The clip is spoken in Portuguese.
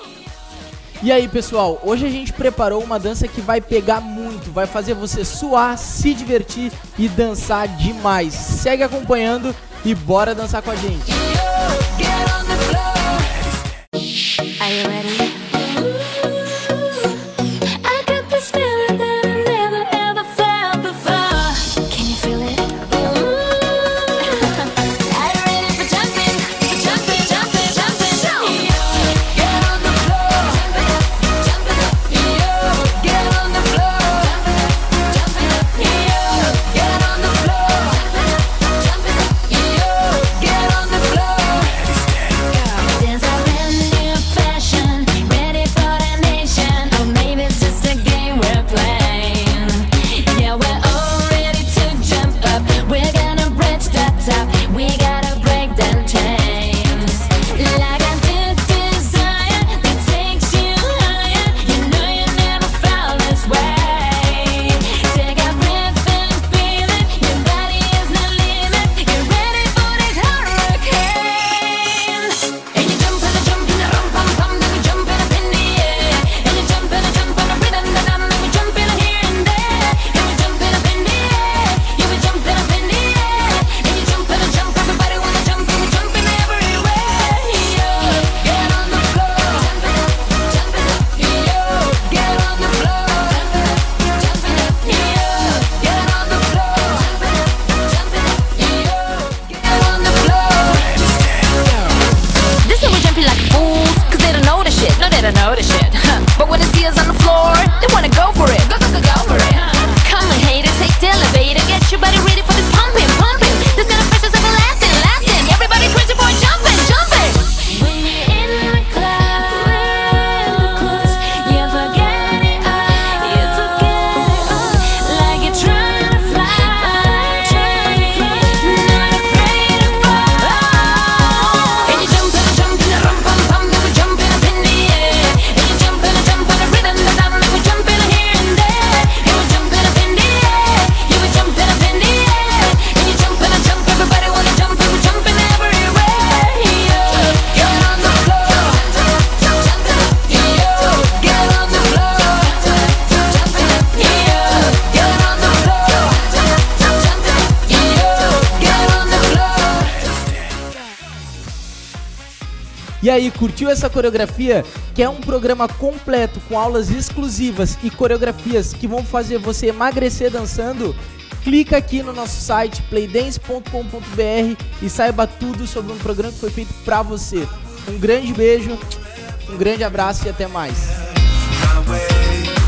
E aí pessoal, hoje a gente preparou uma dança que vai pegar muito, vai fazer você suar, se divertir e dançar demais. Segue acompanhando e bora dançar com a gente. But when they see us on the floor, they wanna go for it, go for it. Come on, hater, take the elevator, get your body ready for this pumping. This kind of pressure's everlasting, lasting. Everybody crazy for jumping. When you're in the clouds, you forget it all, like you're trying to fly, not afraid to fall. And you jump and jump and rum pum pum, then we jumping up in the air. And you jump and jump on the rhythm, the drum, then we jumping here and there. And we jumping up in the air, you we jumping up in the air. And you jump and jump, everybody wanna jump, and we jumping everywhere. Get on the floor, get on the floor, get on the floor, get on the floor. E aí, curtiu essa coreografia? Que é um programa completo com aulas exclusivas e coreografias que vão fazer você emagrecer dançando? Clica aqui no nosso site playdance.com.br e saiba tudo sobre um programa que foi feito pra você. Um grande beijo, um grande abraço e até mais.